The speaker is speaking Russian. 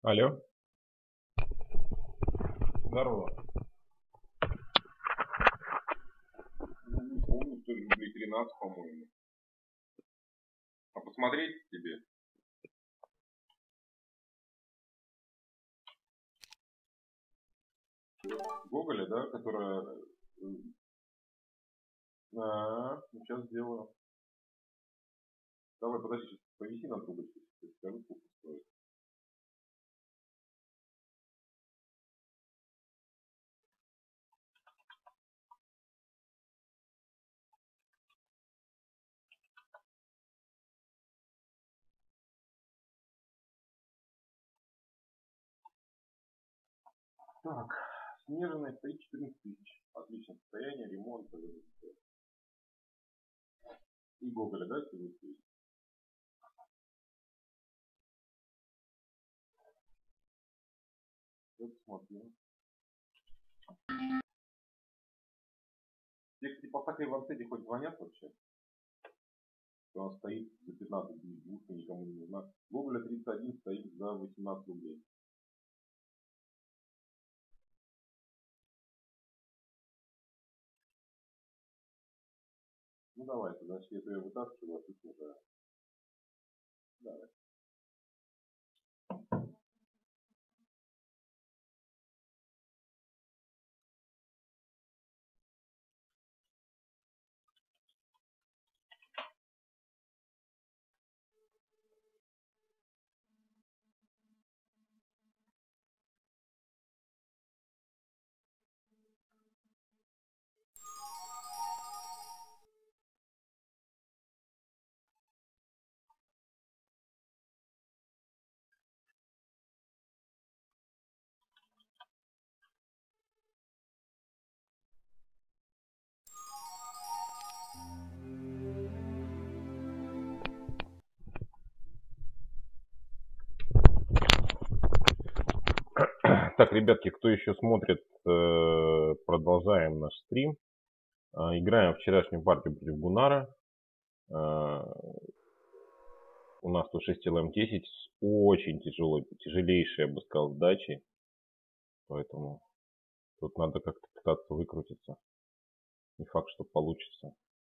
Алло. Здорово. Ну, не помню, то ли рублей 13, по-моему. А посмотреть тебе? Гоголя, да, которая... ну сейчас сделаю. Давай, подожди, сейчас повиси на трубочку, скажу, сколько стоит. Так, снежная стоит 14 тысяч. Отличное состояние, ремонт. И Гоголя, да, сегодня стоит? Я посмотрю. Тебе, кстати, по всякой ванцете хоть звонят вообще? Что она стоит за 15 дней, двушка никому не нужна. Гоголя 31 стоит за 18 рублей. Ну давай, значит, я ее вытаскиваю, а ты уже. Давай. Так, ребятки, кто еще смотрит, продолжаем наш стрим. Играем вчерашнюю партию против Гунара. У нас тут 6 LM10 с очень тяжелейшей, я бы сказал, сдачей. Поэтому тут надо как-то пытаться выкрутиться. Не факт, что получится.